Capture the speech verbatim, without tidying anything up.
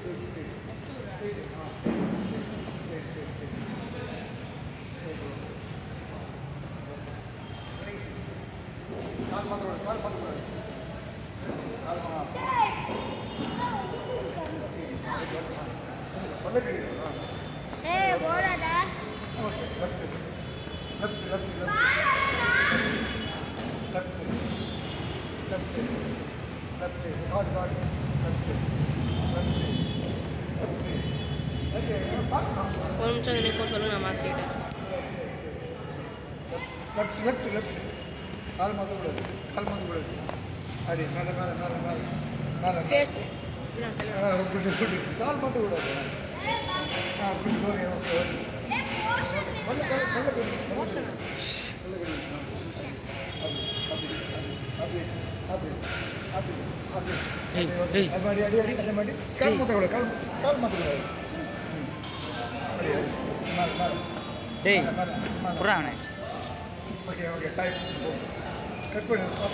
கால் மாத்த கூடாது கால் மாத்த கூடாது கால் மா பல்லக்கு ஏய் போடாதா okay left left left left left left காட் காட் லெஃப்ட் லெஃப்ட் லெஃப்ட் ஒரு நிமிஷம் நினைக்கும் சொல்லுங்க மாஸ்டர்கிட்ட. லெஃப்ட் லெஃப்ட் லெஃப்ட் கால் மாத்த கூடாது கால் மாத்த கூடாது அடி மேலே மேலே மேலே மேலே மேலே ஃபேஸ் ஆ குட் குட் கால் மாத்த கூடாது ஆ குட் ஓகே ஓகே ஓகே நல்ல நல்ல நல்ல மோஷன் நல்ல அப்படி அப்படி அப்படி அப்படி அப்படி ஏய் ஏய் அது மாதிரி அடி அடி அதே மாதிரி கால் மாத்த கூடாது கால் கால் மாத்த கூடாது அடி அடி மேலே மேலே டேய் மேலே மேலே புறானே ஓகே ஓகே டைம் கட் பண்ணு